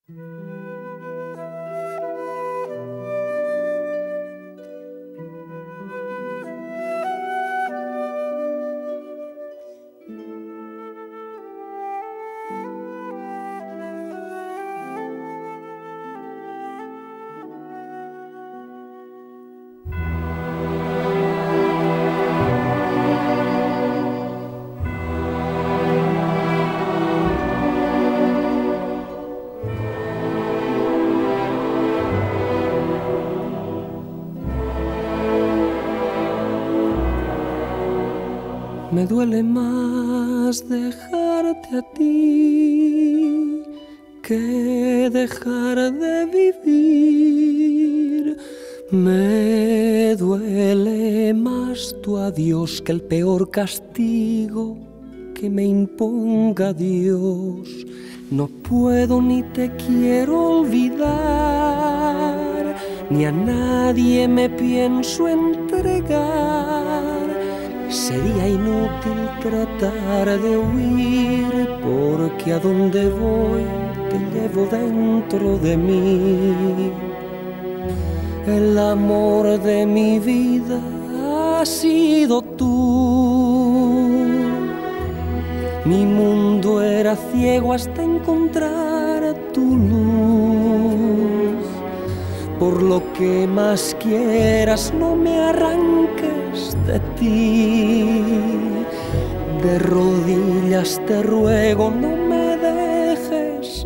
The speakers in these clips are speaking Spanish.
Me duele más dejarte a ti que dejar de vivir. Me duele más tu adiós que el peor castigo que me imponga Dios. No puedo ni te quiero olvidar, ni a nadie me pienso entregar. Sería inútil tratar de huir, porque a donde voy te llevo dentro de mí. El amor de mi vida has sido tú. Mi mundo era ciego hasta encontrar tu luz. Por lo que más quieras, no me arranques de ti. De rodillas te ruego, no me dejes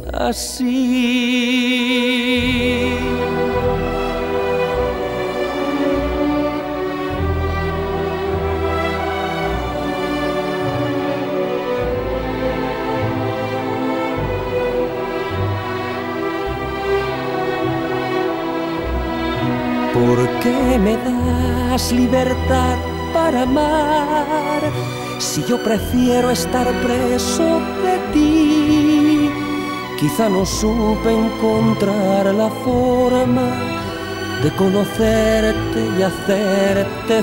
así. ¿Por qué me das libertad para amar si yo prefiero estar preso de ti? Quizá no supe encontrar la forma de conocerte y hacerte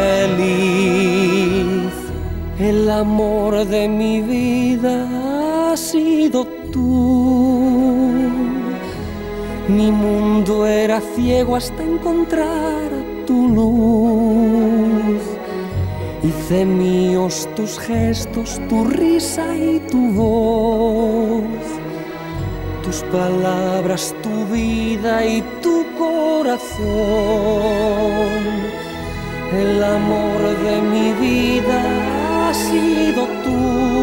feliz. El amor de mi vida has sido tú. Mi mundo era ciego hasta encontrar tu luz. Hice míos tus gestos, tu risa y tu voz, tus palabras, tu vida y tu corazón. El amor de mi vida has sido tú.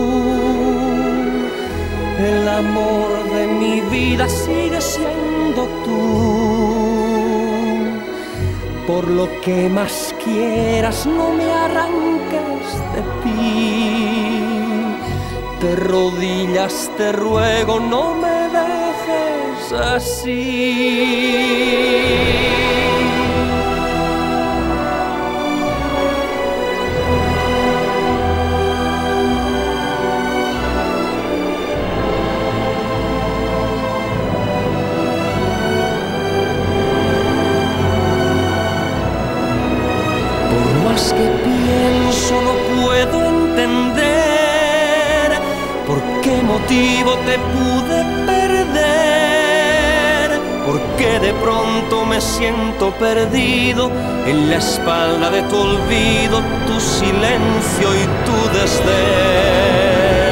El amor de mi vida sigue siendo tú. Por lo que más quieras, no me arranques de ti. De rodillas te ruego, no me dejes así. Que pienso no puedo entender por qué motivo te pude perder, por qué de pronto me siento perdido en la espalda de tu olvido, tu silencio y tu desdén.